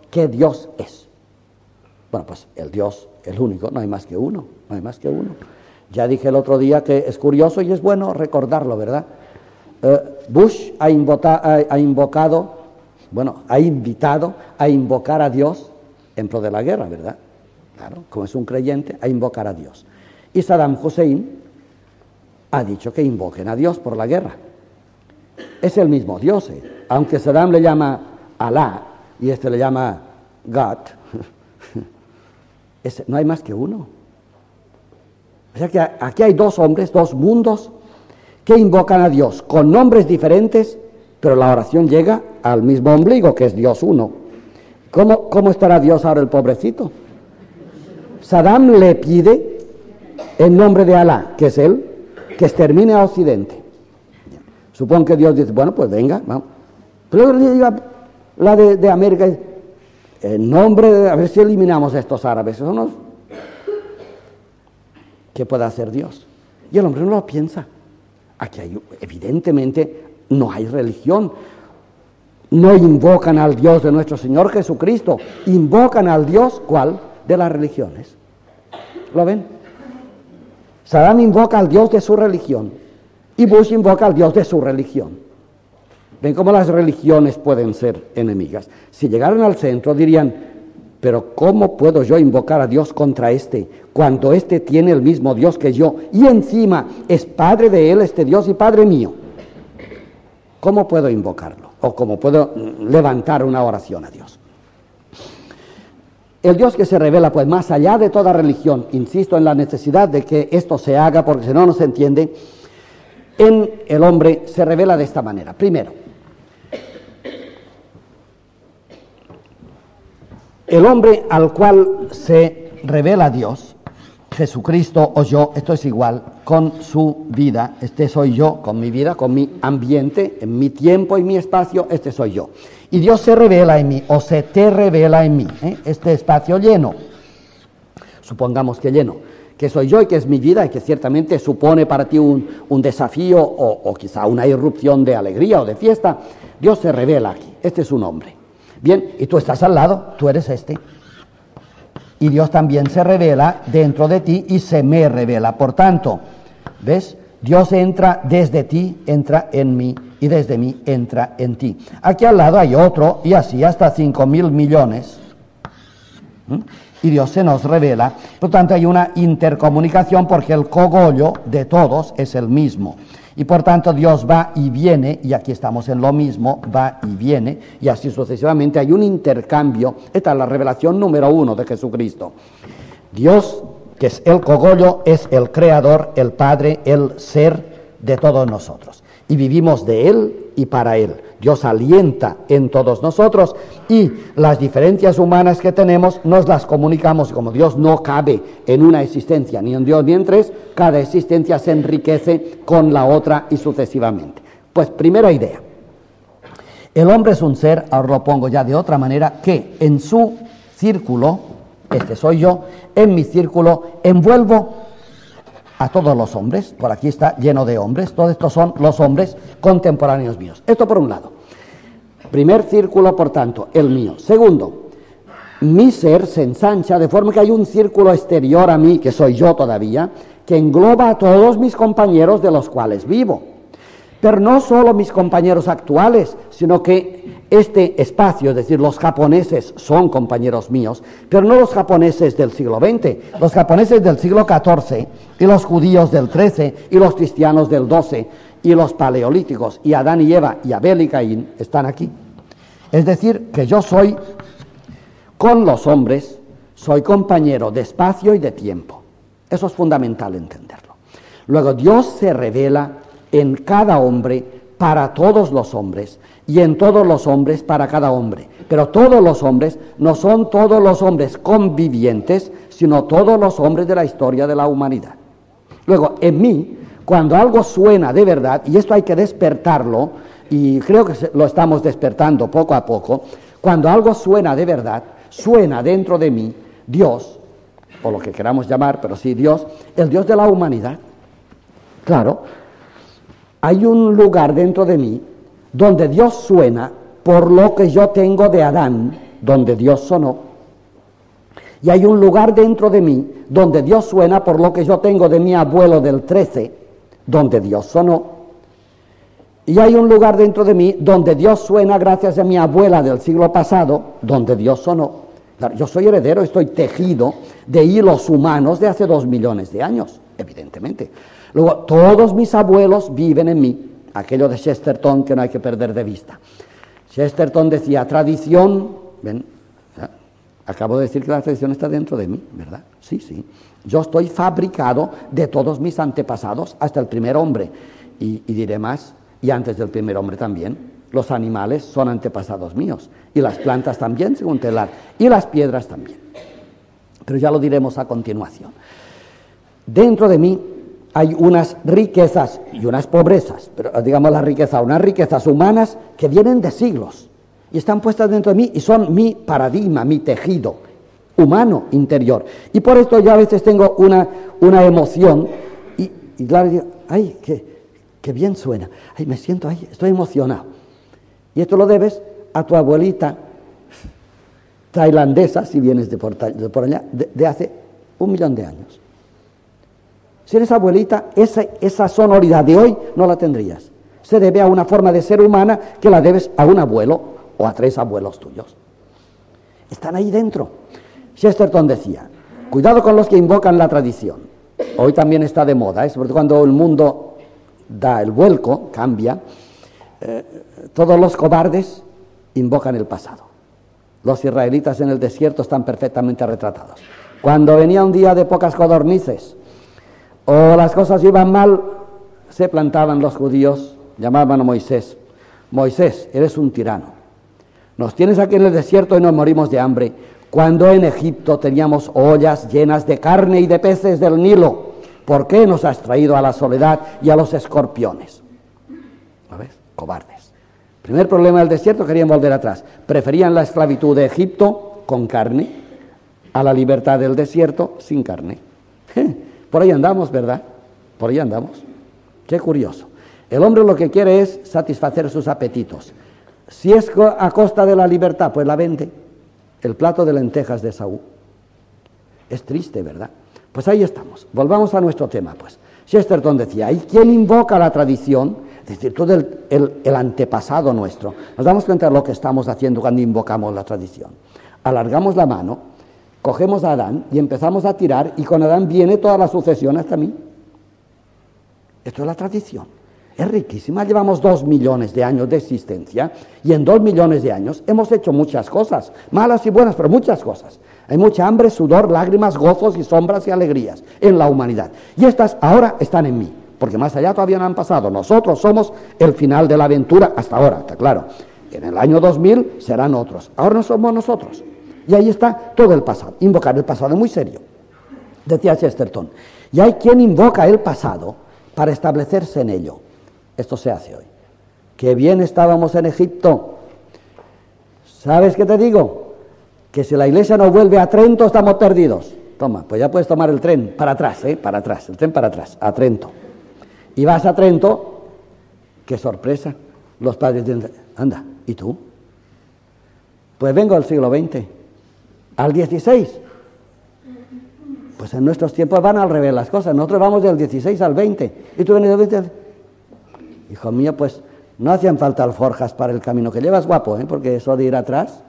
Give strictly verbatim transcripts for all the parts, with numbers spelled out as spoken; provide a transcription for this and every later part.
¿Qué Dios es? Bueno, pues el Dios, el único, no hay más que uno, no hay más que uno. Ya dije el otro día que es curioso y es bueno recordarlo, ¿verdad? Eh, Bush ha, invota, ha, ha invocado, bueno, ha invitado a invocar a Dios en pro de la guerra, ¿verdad? Claro, como es un creyente, a invocar a Dios. Y Saddam Hussein ha dicho que invoquen a Dios por la guerra. Es el mismo Dios, ¿eh? Aunque Saddam le llama Alá y este le llama God, es, no hay más que uno. O sea que aquí hay dos hombres, dos mundos que invocan a Dios con nombres diferentes, pero la oración llega al mismo ombligo, que es Dios uno. ¿Cómo, cómo estará Dios ahora el pobrecito? Saddam le pide en nombre de Alá, que es él, que extermine a Occidente. Supongo que Dios dice, bueno, pues venga, vamos. Pero diga la de, de América, en nombre de, a ver si eliminamos a estos árabes, eso no. ¿Qué puede hacer Dios? Y el hombre no lo piensa. Aquí hay, evidentemente, no hay religión. No invocan al Dios de nuestro Señor Jesucristo, invocan al Dios, ¿cuál? De las religiones. ¿Lo ven? Saddam invoca al Dios de su religión y Bush invoca al Dios de su religión. ¿Ven cómo las religiones pueden ser enemigas? Si llegaran al centro dirían, pero ¿cómo puedo yo invocar a Dios contra este, cuando este tiene el mismo Dios que yo y encima es padre de él este Dios y padre mío? ¿Cómo puedo invocarlo? ¿O cómo puedo levantar una oración a Dios? El Dios que se revela, pues, más allá de toda religión, insisto en la necesidad de que esto se haga, porque si no, no se entiende, en el hombre se revela de esta manera. Primero, el hombre al cual se revela Dios, Jesucristo o yo, esto es igual, con su vida, este soy yo, con mi vida, con mi ambiente, en mi tiempo y mi espacio, este soy yo. Y Dios se revela en mí, o se te revela en mí, ¿eh? Este espacio lleno, supongamos que lleno, que soy yo y que es mi vida y que ciertamente supone para ti un, un desafío o, o quizá una irrupción de alegría o de fiesta, Dios se revela aquí, este es un hombre. Bien, y tú estás al lado, tú eres este. Y Dios también se revela dentro de ti y se me revela. Por tanto, ¿ves? Dios entra desde ti, entra en mí, y desde mí entra en ti. Aquí al lado hay otro, y así hasta cinco mil millones. ¿Mm? Y Dios se nos revela. Por tanto, hay una intercomunicación porque el cogollo de todos es el mismo. Y por tanto, Dios va y viene, y aquí estamos en lo mismo, va y viene, y así sucesivamente hay un intercambio. Esta es la revelación número uno de Jesucristo. Dios, que es el cogollo, es el creador, el Padre, el ser de todos nosotros. Y vivimos de Él y para Él. Dios alienta en todos nosotros y las diferencias humanas que tenemos nos las comunicamos. Como Dios no cabe en una existencia, ni en Dios ni en tres, cada existencia se enriquece con la otra y sucesivamente. Pues primera idea. El hombre es un ser, ahora lo pongo ya de otra manera, que en su círculo, este soy yo, en mi círculo envuelvo a todos los hombres. Por aquí está lleno de hombres, todos estos son los hombres contemporáneos míos. Esto por un lado. Primer círculo, por tanto, el mío. Segundo, mi ser se ensancha de forma que hay un círculo exterior a mí, que soy yo todavía, que engloba a todos mis compañeros de los cuales vivo. Pero no solo mis compañeros actuales, sino que este espacio, es decir, los japoneses son compañeros míos, pero no los japoneses del siglo veinte, los japoneses del siglo catorce, y los judíos del trece, y los cristianos del doce, y los paleolíticos, y Adán y Eva, y Abel y Caín, están aquí. Es decir, que yo soy, con los hombres, soy compañero de espacio y de tiempo. Eso es fundamental entenderlo. Luego, Dios se revela en cada hombre para todos los hombres y en todos los hombres para cada hombre. Pero todos los hombres no son todos los hombres convivientes, sino todos los hombres de la historia de la humanidad. Luego, en mí, cuando algo suena de verdad, y esto hay que despertarlo, y creo que lo estamos despertando poco a poco, cuando algo suena de verdad, suena dentro de mí Dios, o lo que queramos llamar, pero sí Dios, el Dios de la humanidad. Claro, hay un lugar dentro de mí donde Dios suena por lo que yo tengo de Adán donde Dios sonó. Y hay un lugar dentro de mí donde Dios suena por lo que yo tengo de mi abuelo del trece, donde Dios sonó. Y hay un lugar dentro de mí donde Dios suena gracias a mi abuela del siglo pasado, donde Dios sonó. Claro, yo soy heredero, estoy tejido de hilos humanos de hace dos millones de años, evidentemente. Luego, todos mis abuelos viven en mí, aquello de Chesterton que no hay que perder de vista. Chesterton decía, tradición, ven, acabo de decir que la tradición está dentro de mí, ¿verdad? Sí, sí. Yo estoy fabricado de todos mis antepasados hasta el primer hombre. Y, y diré más, y antes del primer hombre también. Los animales son antepasados míos. Y las plantas también, según Teilhard. Y las piedras también. Pero ya lo diremos a continuación. Dentro de mí hay unas riquezas y unas pobrezas. Pero digamos la riqueza, unas riquezas humanas que vienen de siglos. Y están puestas dentro de mí y son mi paradigma, mi tejido humano interior. Y por esto yo a veces tengo una, una emoción y, y claro, digo, ay, qué, qué bien suena. Ay, me siento, ay, estoy emocionado. Y esto lo debes a tu abuelita tailandesa, si vienes de por, de por allá, de, de hace un millón de años. Si eres abuelita, esa, esa sonoridad de hoy no la tendrías. Se debe a una forma de ser humana que la debes a un abuelo o a tres abuelos tuyos. Están ahí dentro. Chesterton decía, cuidado con los que invocan la tradición. Hoy también está de moda, ¿eh? Sobre todo cuando el mundo da el vuelco, cambia, eh, todos los cobardes invocan el pasado. Los israelitas en el desierto están perfectamente retratados. Cuando venía un día de pocas codornices o las cosas iban mal, se plantaban los judíos, llamaban a Moisés, Moisés, eres un tirano. Nos tienes aquí en el desierto y nos morimos de hambre, cuando en Egipto teníamos ollas llenas de carne y de peces del Nilo. ¿Por qué nos has traído a la soledad y a los escorpiones? ¿Sabes? Cobardes. Primer problema del desierto, querían volver atrás. Preferían la esclavitud de Egipto con carne a la libertad del desierto sin carne. Por ahí andamos, ¿verdad? Por ahí andamos. Qué curioso. El hombre lo que quiere es satisfacer sus apetitos. Si es a costa de la libertad, pues la vende. El plato de lentejas de Saúl. Es triste, ¿verdad? Pues ahí estamos. Volvamos a nuestro tema, pues. Chesterton decía, hay quien invoca la tradición, es decir, todo el, el, el antepasado nuestro. Nos damos cuenta de lo que estamos haciendo cuando invocamos la tradición. Alargamos la mano, cogemos a Adán y empezamos a tirar, y con Adán viene toda la sucesión hasta mí. Esto es la tradición. Es riquísima, llevamos dos millones de años de existencia y en dos millones de años hemos hecho muchas cosas, malas y buenas, pero muchas cosas. Hay mucha hambre, sudor, lágrimas, gozos y sombras y alegrías en la humanidad. Y estas ahora están en mí, porque más allá todavía no han pasado. Nosotros somos el final de la aventura hasta ahora, está claro. En el año dos mil serán otros, ahora no somos nosotros. Y ahí está todo el pasado. Invocar el pasado es muy serio, decía Chesterton. Y hay quien invoca el pasado para establecerse en ello. Esto se hace hoy. Qué bien estábamos en Egipto. ¿Sabes qué te digo? Que si la iglesia no vuelve a Trento, estamos perdidos. Toma, pues ya puedes tomar el tren para atrás, ¿eh? Para atrás, el tren para atrás, a Trento. Y vas a Trento, qué sorpresa. Los padres dicen, anda, ¿y tú? Pues vengo al siglo veinte, al dieciséis. Pues en nuestros tiempos van al revés las cosas. Nosotros vamos del dieciséis al veinte. ¿Y tú vienes del veinte? Hijo mío, pues no hacían falta alforjas para el camino que llevas, guapo, ¿eh? Porque eso de ir atrás,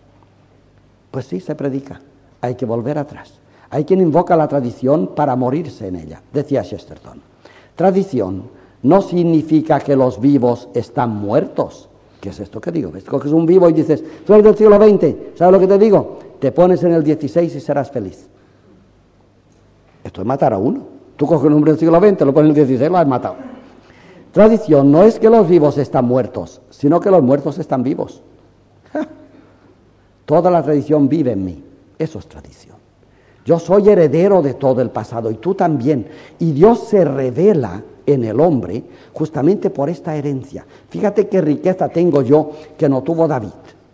pues sí, se predica. Hay que volver atrás. Hay quien invoca la tradición para morirse en ella, decía Chesterton. Tradición no significa que los vivos están muertos. ¿Qué es esto que digo? ¿Ves? Coges un vivo y dices, tú eres del siglo veinte, ¿sabes lo que te digo? Te pones en el dieciséis y serás feliz. Esto es matar a uno. Tú coges un hombre del siglo veinte, lo pones en el dieciséis, lo has matado. Tradición no es que los vivos están muertos, sino que los muertos están vivos. ¡Ja! Toda la tradición vive en mí. Eso es tradición. Yo soy heredero de todo el pasado y tú también. Y Dios se revela en el hombre justamente por esta herencia. Fíjate qué riqueza tengo yo que no tuvo David.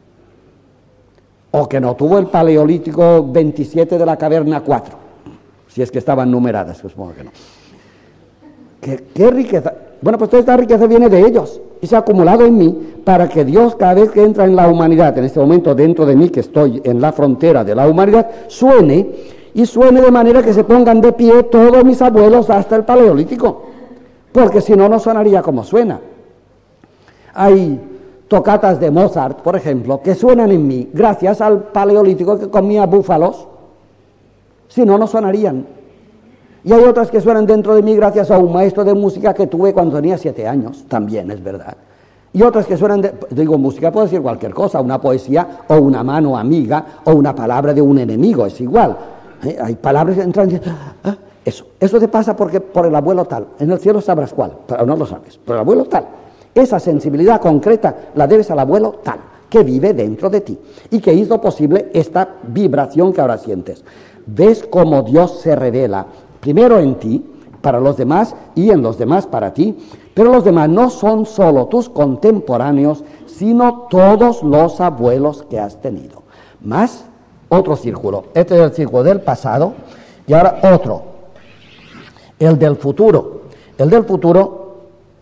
O que no tuvo el Paleolítico veintisiete de la Caverna cuatro. Si es que estaban numeradas, que supongo que no. ¿Qué, qué riqueza? Bueno, pues toda esta riqueza viene de ellos. y se ha acumulado en mí para que Dios, cada vez que entra en la humanidad, en este momento dentro de mí que estoy en la frontera de la humanidad, suene y suene de manera que se pongan de pie todos mis abuelos hasta el Paleolítico, porque si no, no sonaría como suena. Hay tocatas de Mozart, por ejemplo, que suenan en mí gracias al Paleolítico que comía búfalos, si no, no sonarían. Y hay otras que suenan dentro de mí gracias a un maestro de música que tuve cuando tenía siete años, también es verdad. Y otras que suenan, de, digo, música puede decir cualquier cosa, una poesía o una mano amiga o una palabra de un enemigo, es igual. ¿Eh? Hay palabras que entran y dicen, ah, eso, eso te pasa porque por el abuelo tal, en el cielo sabrás cuál, pero no lo sabes, por el abuelo tal. Esa sensibilidad concreta la debes al abuelo tal, que vive dentro de ti y que hizo posible esta vibración que ahora sientes. ¿Ves cómo Dios se revela primero en ti, para los demás y en los demás para ti? Pero los demás no son solo tus contemporáneos, sino todos los abuelos que has tenido. Más otro círculo. Este es el círculo del pasado y ahora otro, el del futuro. El del futuro,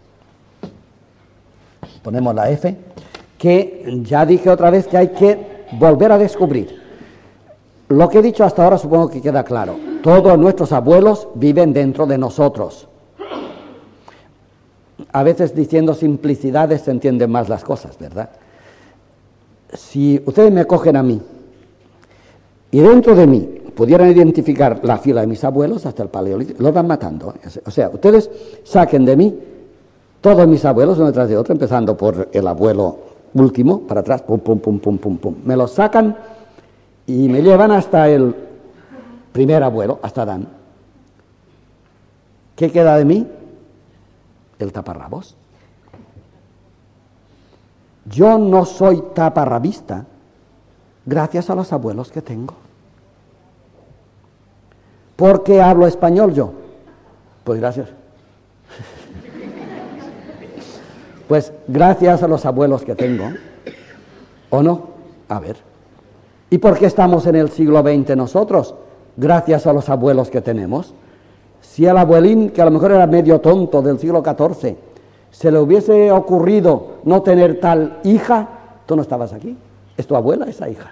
ponemos la F, que ya dije otra vez que hay que volver a descubrir. Lo que he dicho hasta ahora supongo que queda claro. Todos nuestros abuelos viven dentro de nosotros. A veces diciendo simplicidades se entienden más las cosas, ¿verdad? Si ustedes me cogen a mí y dentro de mí pudieran identificar la fila de mis abuelos hasta el Paleolítico, los van matando. O sea, ustedes saquen de mí todos mis abuelos uno detrás de otro, empezando por el abuelo último, para atrás, pum, pum, pum, pum, pum, pum. Me los sacan y me llevan hasta el primer abuelo, hasta Adán. ¿Qué queda de mí? El taparrabos. Yo no soy taparrabista gracias a los abuelos que tengo. ¿Por qué hablo español yo? Pues gracias. Pues gracias a los abuelos que tengo. ¿O no? A ver. ¿Y por qué estamos en el siglo veinte nosotros? Gracias a los abuelos que tenemos. Si al abuelín, que a lo mejor era medio tonto del siglo catorce, se le hubiese ocurrido no tener tal hija, tú no estabas aquí. Es tu abuela esa hija.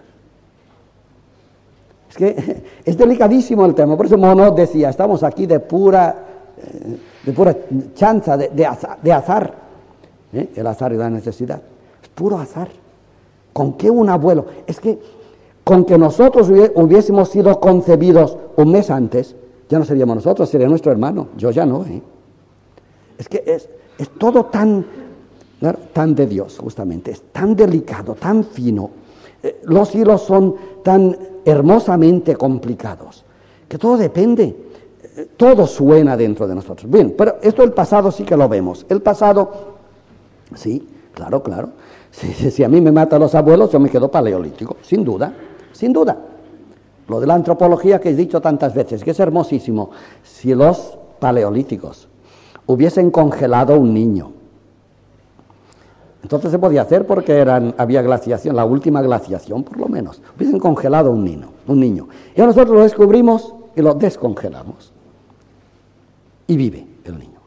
Es que es delicadísimo el tema. Por eso Monod decía, estamos aquí de pura, de pura chanza, de, de azar. De azar. ¿Eh? El azar y la necesidad. Es puro azar. ¿Con qué un abuelo? Es que con que nosotros hubiésemos sido concebidos un mes antes, ya no seríamos nosotros, sería nuestro hermano. Yo ya no, ¿eh? Es que es, es todo tan, ¿no? tan de Dios, justamente. Es tan delicado, tan fino. Eh, los hilos son tan hermosamente complicados, que todo depende. Eh, todo suena dentro de nosotros. Bien, pero esto del pasado sí que lo vemos. El pasado, sí, claro, claro. Si, si, si a mí me matan los abuelos, yo me quedo paleolítico, sin duda. Sin duda. Lo de la antropología que he dicho tantas veces, que es hermosísimo. Si los paleolíticos hubiesen congelado un niño, entonces se podía hacer porque eran, había glaciación, la última glaciación por lo menos. Hubiesen congelado un niño, un niño. Y nosotros lo descubrimos y lo descongelamos. Y vive el niño.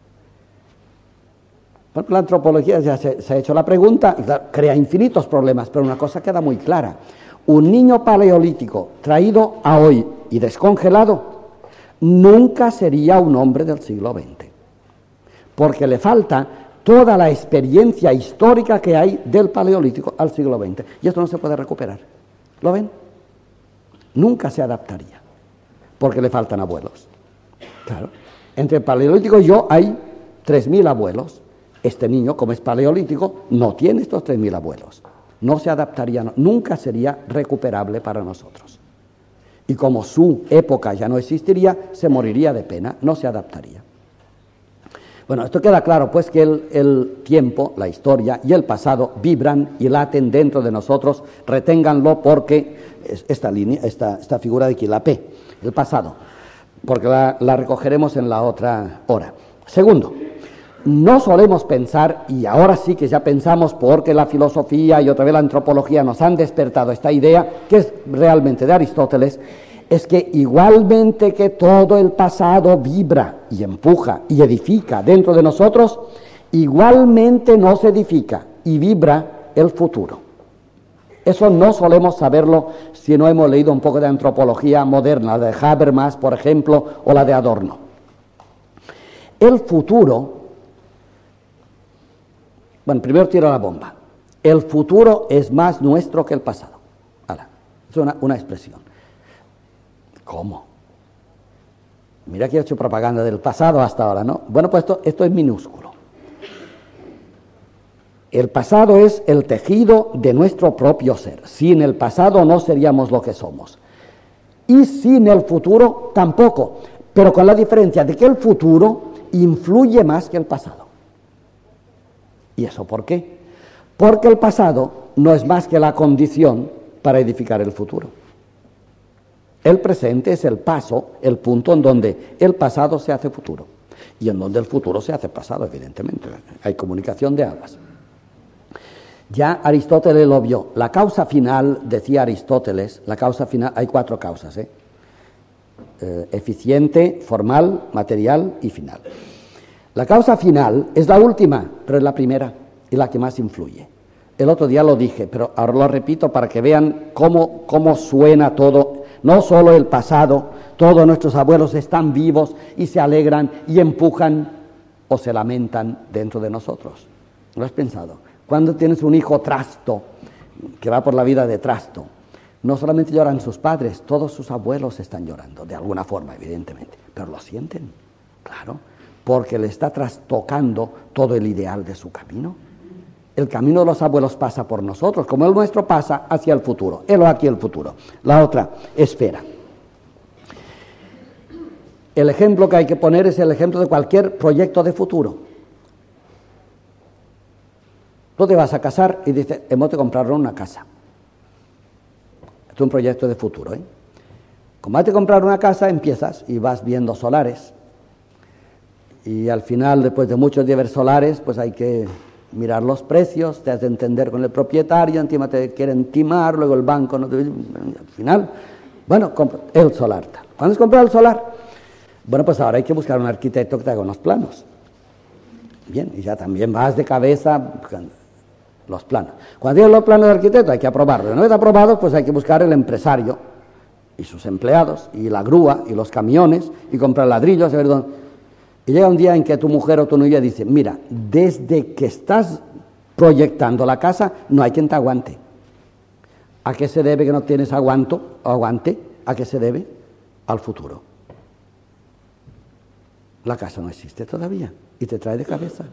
Bueno, la antropología ya se, se ha hecho la pregunta y claro, crea infinitos problemas, pero una cosa queda muy clara. Un niño paleolítico traído a hoy y descongelado nunca sería un hombre del siglo veinte, porque le falta toda la experiencia histórica que hay del paleolítico al siglo veinte, y esto no se puede recuperar. ¿Lo ven? Nunca se adaptaría, porque le faltan abuelos. Claro, entre el paleolítico y yo hay tres mil abuelos. Este niño, como es paleolítico, no tiene estos tres mil abuelos. No se adaptaría, no, nunca sería recuperable para nosotros. Y como su época ya no existiría, se moriría de pena, no se adaptaría. Bueno, esto queda claro, pues que el, el tiempo, la historia y el pasado vibran y laten dentro de nosotros, reténganlo porque esta línea, esta, esta figura de aquí, la P, el pasado, porque la, la recogeremos en la otra hora. Segundo, no solemos pensar, y ahora sí que ya pensamos porque la filosofía y otra vez la antropología nos han despertado esta idea, que es realmente de Aristóteles, es que igualmente que todo el pasado vibra y empuja y edifica dentro de nosotros, igualmente nos edifica y vibra el futuro. Eso no solemos saberlo si no hemos leído un poco de antropología moderna, la de Habermas, por ejemplo, o la de Adorno. El futuro, bueno, primero tiro la bomba. El futuro es más nuestro que el pasado. Ahora, es una, una expresión. ¿Cómo? Mira que he hecho propaganda del pasado hasta ahora, ¿no? Bueno, pues esto, esto es minúsculo. El pasado es el tejido de nuestro propio ser. Sin el pasado no seríamos lo que somos. Y sin el futuro tampoco, pero con la diferencia de que el futuro influye más que el pasado. ¿Y eso por qué? Porque el pasado no es más que la condición para edificar el futuro. El presente es el paso, el punto en donde el pasado se hace futuro y en donde el futuro se hace pasado, evidentemente. Hay comunicación de aguas. Ya Aristóteles lo vio. La causa final, decía Aristóteles, la causa final, hay cuatro causas, ¿eh? Eh, eficiente, formal, material y final. La causa final es la última, pero es la primera y la que más influye. El otro día lo dije, pero ahora lo repito para que vean cómo, cómo suena todo. No solo el pasado, todos nuestros abuelos están vivos y se alegran y empujan o se lamentan dentro de nosotros. ¿Lo has pensado? Cuando tienes un hijo trasto, que va por la vida de trasto, no solamente lloran sus padres, todos sus abuelos están llorando, de alguna forma, evidentemente, pero lo sienten, claro, porque le está trastocando todo el ideal de su camino. El camino de los abuelos pasa por nosotros, como el nuestro pasa hacia el futuro. Helo aquí el futuro. La otra, esfera. El ejemplo que hay que poner es el ejemplo de cualquier proyecto de futuro. Tú te vas a casar y dices, hemos de comprarnos una casa. Es un proyecto de futuro, ¿eh? Como has de comprar una casa, empiezas y vas viendo solares. Y al final, después de muchos días ver solares, pues hay que mirar los precios, te has de entender con el propietario, encima te quieren timar, luego el banco no te... Al final, bueno, compra el solar. ¿Cuándo has comprado el solar? Bueno, pues ahora hay que buscar un arquitecto que te haga unos planos. Bien, y ya también vas de cabeza buscando los planos. Cuando tienes los planos de arquitecto hay que aprobarlos. Una vez aprobados, pues hay que buscar el empresario y sus empleados, y la grúa, y los camiones, y comprar ladrillos, a ver dónde... Y llega un día en que tu mujer o tu novia dice, mira, desde que estás proyectando la casa, no hay quien te aguante. ¿A qué se debe que no tienes aguanto, aguante? ¿A qué se debe? Al futuro. La casa no existe todavía y te trae de cabeza.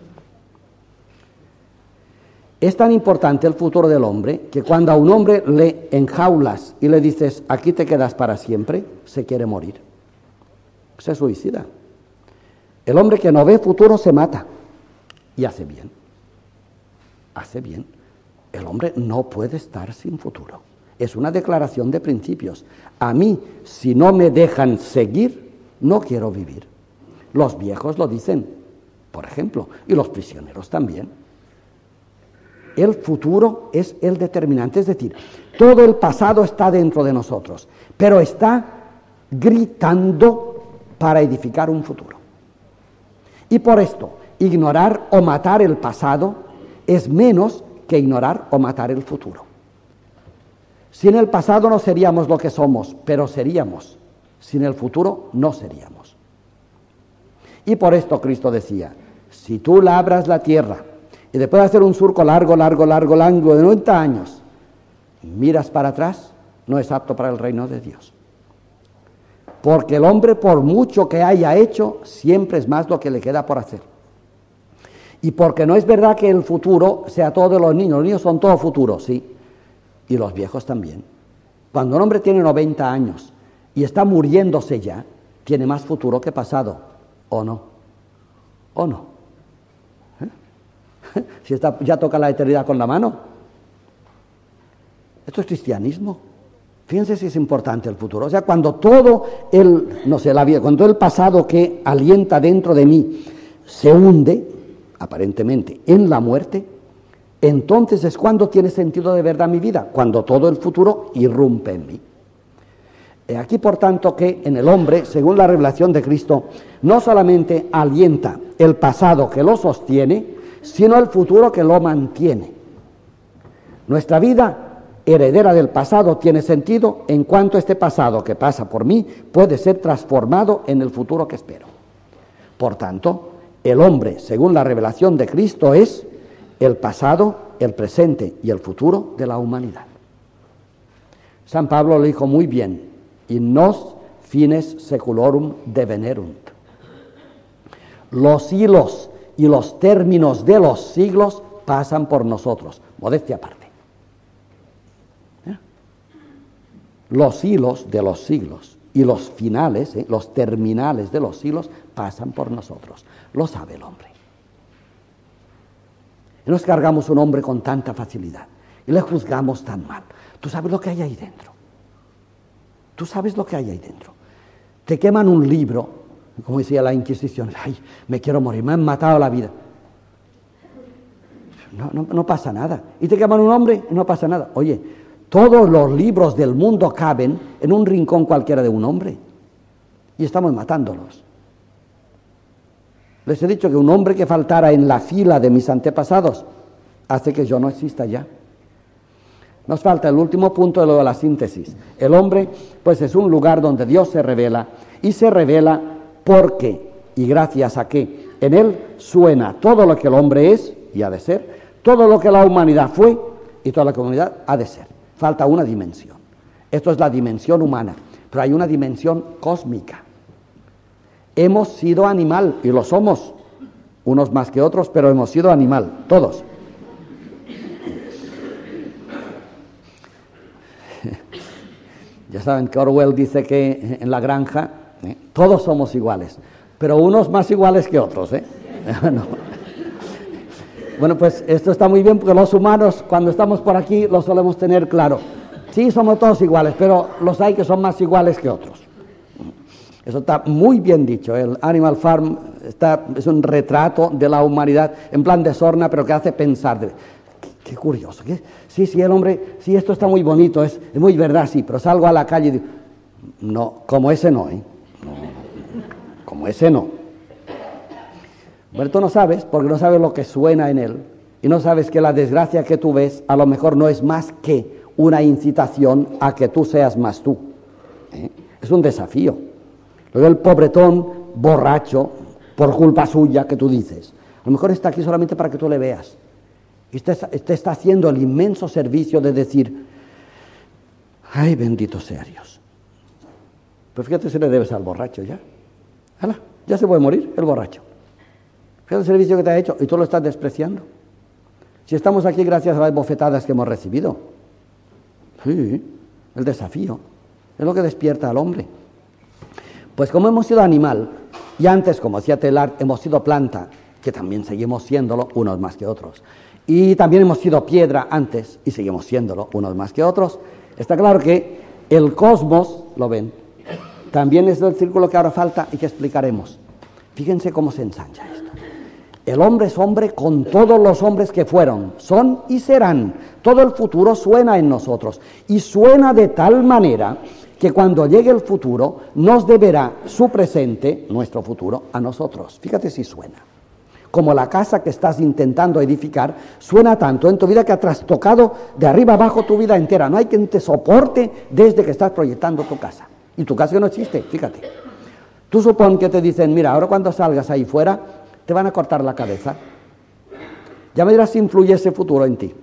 Es tan importante el futuro del hombre que cuando a un hombre le enjaulas y le dices, aquí te quedas para siempre, se quiere morir. Se suicida. El hombre que no ve futuro se mata y hace bien. Hace bien. El hombre no puede estar sin futuro. Es una declaración de principios. A mí, si no me dejan seguir, no quiero vivir. Los viejos lo dicen, por ejemplo, y los prisioneros también. El futuro es el determinante, es decir, todo el pasado está dentro de nosotros, pero está gritando para edificar un futuro. Y por esto, ignorar o matar el pasado es menos que ignorar o matar el futuro. Sin el pasado no seríamos lo que somos, pero seríamos. Sin el futuro no seríamos. Y por esto Cristo decía, si tú labras la tierra y después de hacer un surco largo, largo, largo, largo de noventa años, miras para atrás, no es apto para el reino de Dios. Porque el hombre, por mucho que haya hecho, siempre es más lo que le queda por hacer. Y porque no es verdad que el futuro sea todo de los niños, los niños son todo futuro, sí, y los viejos también. Cuando un hombre tiene noventa años y está muriéndose ya, tiene más futuro que pasado, ¿o no? ¿O no? ¿Eh? Si está, ya toca la eternidad con la mano. Esto es cristianismo. Fíjense si es importante el futuro. O sea, cuando todo el, no sé, la vida, cuando el pasado que alienta dentro de mí se hunde, aparentemente, en la muerte, entonces es cuando tiene sentido de verdad mi vida, cuando todo el futuro irrumpe en mí. He aquí, por tanto, que en el hombre, según la revelación de Cristo, no solamente alienta el pasado que lo sostiene, sino el futuro que lo mantiene. Nuestra vida heredera del pasado tiene sentido en cuanto este pasado que pasa por mí puede ser transformado en el futuro que espero. Por tanto, el hombre, según la revelación de Cristo, es el pasado, el presente y el futuro de la humanidad. San Pablo lo dijo muy bien: in nos fines seculorum devenerunt. Los hilos y los términos de los siglos pasan por nosotros. Modestia aparte. Los hilos de los siglos y los finales, ¿eh? los terminales de los siglos pasan por nosotros. Lo sabe el hombre. Y nos cargamos un hombre con tanta facilidad y le juzgamos tan mal. Tú sabes lo que hay ahí dentro. Tú sabes lo que hay ahí dentro. Te queman un libro, como decía la Inquisición: ay, me quiero morir, me han matado la vida. No, no, no pasa nada. Y te queman un hombre, no pasa nada. Oye, todos los libros del mundo caben en un rincón cualquiera de un hombre y estamos matándolos. Les he dicho que un hombre que faltara en la fila de mis antepasados hace que yo no exista ya. Nos falta el último punto de lo de la síntesis. El hombre, pues, es un lugar donde Dios se revela, y se revela porque y gracias a que en él suena todo lo que el hombre es y ha de ser, todo lo que la humanidad fue y toda la comunidad ha de ser. Falta una dimensión. Esto es la dimensión humana, pero hay una dimensión cósmica. Hemos sido animal, y lo somos, unos más que otros, pero hemos sido animal, todos. Ya saben que Orwell dice que en la granja ¿eh? todos somos iguales, pero unos más iguales que otros, ¿eh? No. Bueno, pues esto está muy bien porque los humanos, cuando estamos por aquí, lo solemos tener claro. Sí, somos todos iguales, pero los hay que son más iguales que otros. Eso está muy bien dicho. El Animal Farm está, es un retrato de la humanidad en plan de sorna, pero que hace pensar. De, qué, qué curioso. ¿Qué? Sí, sí, el hombre, sí, esto está muy bonito, es, es muy verdad, sí, pero salgo a la calle y digo, no, como ese no, ¿eh? No, como ese no. Bueno, tú no sabes, porque no sabes lo que suena en él, y no sabes que la desgracia que tú ves a lo mejor no es más que una incitación a que tú seas más tú. ¿Eh? Es un desafío. Luego el pobretón borracho, por culpa suya, que tú dices, a lo mejor está aquí solamente para que tú le veas, y te, te está haciendo el inmenso servicio de decir, ay, bendito sea Dios. Pues fíjate si le debes al borracho ya. ¡Hala! Ya se puede morir el borracho. Fíjate el servicio que te ha hecho y tú lo estás despreciando. Si estamos aquí gracias a las bofetadas que hemos recibido. Sí, el desafío es lo que despierta al hombre. Pues como hemos sido animal, y antes, como decía Teilhard, hemos sido planta, que también seguimos siéndolo, unos más que otros, y también hemos sido piedra antes, y seguimos siéndolo, unos más que otros, está claro que el cosmos, lo ven, también es el círculo que ahora falta y que explicaremos. Fíjense cómo se ensancha esto. El hombre es hombre con todos los hombres que fueron, son y serán. Todo el futuro suena en nosotros, y suena de tal manera que cuando llegue el futuro nos deberá su presente, nuestro futuro, a nosotros. Fíjate si suena. Como la casa que estás intentando edificar, suena tanto en tu vida que ha trastocado de arriba abajo tu vida entera. No hay quien te soporte desde que estás proyectando tu casa. Y tu casa no existe, fíjate. Tú supón que te dicen, mira, ahora cuando salgas ahí fuera, te van a cortar la cabeza. Ya me dirás si influye ese futuro en ti.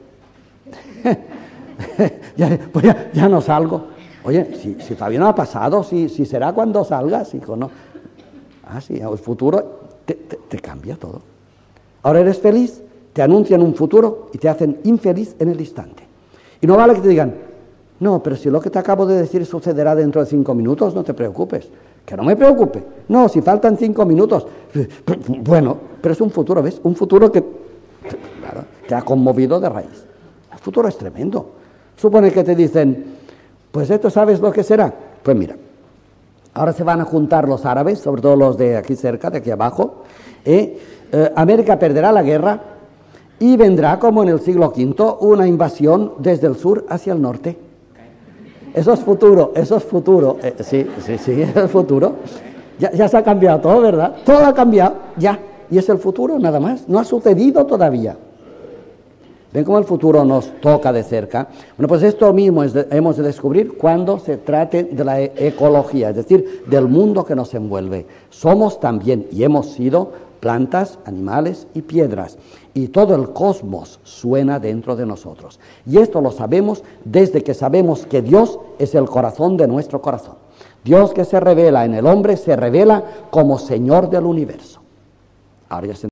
ya, pues ya, ya no salgo. Oye, si, si todavía no ha pasado, si, si será cuando salgas, hijo, no. Ah, sí, el futuro te, te, te cambia todo. Ahora eres feliz, te anuncian un futuro y te hacen infeliz en el instante. Y no vale que te digan, no, pero si lo que te acabo de decir sucederá dentro de cinco minutos, no te preocupes. Que no me preocupe. No, si faltan cinco minutos. Bueno, pero es un futuro, ¿ves? Un futuro que claro, te ha conmovido de raíz. El futuro es tremendo. Supone que te dicen, pues esto sabes lo que será. Pues mira, ahora se van a juntar los árabes, sobre todo los de aquí cerca, de aquí abajo. ¿eh? Eh, América perderá la guerra y vendrá, como en el siglo quinto, una invasión desde el sur hacia el norte. Eso es futuro, eso es futuro. Eh, sí, sí, sí, es el futuro. Ya, ya se ha cambiado todo, ¿verdad? Todo ha cambiado, ya. y es el futuro nada más, no ha sucedido todavía. ¿Ven cómo el futuro nos toca de cerca? Bueno, pues esto mismo es de, hemos de descubrir cuando se trate de la e- ecología, es decir, del mundo que nos envuelve. Somos también, y hemos sido, plantas, animales y piedras. Y todo el cosmos suena dentro de nosotros. Y esto lo sabemos desde que sabemos que Dios es el corazón de nuestro corazón. Dios que se revela en el hombre se revela como Señor del universo. Ahora ya se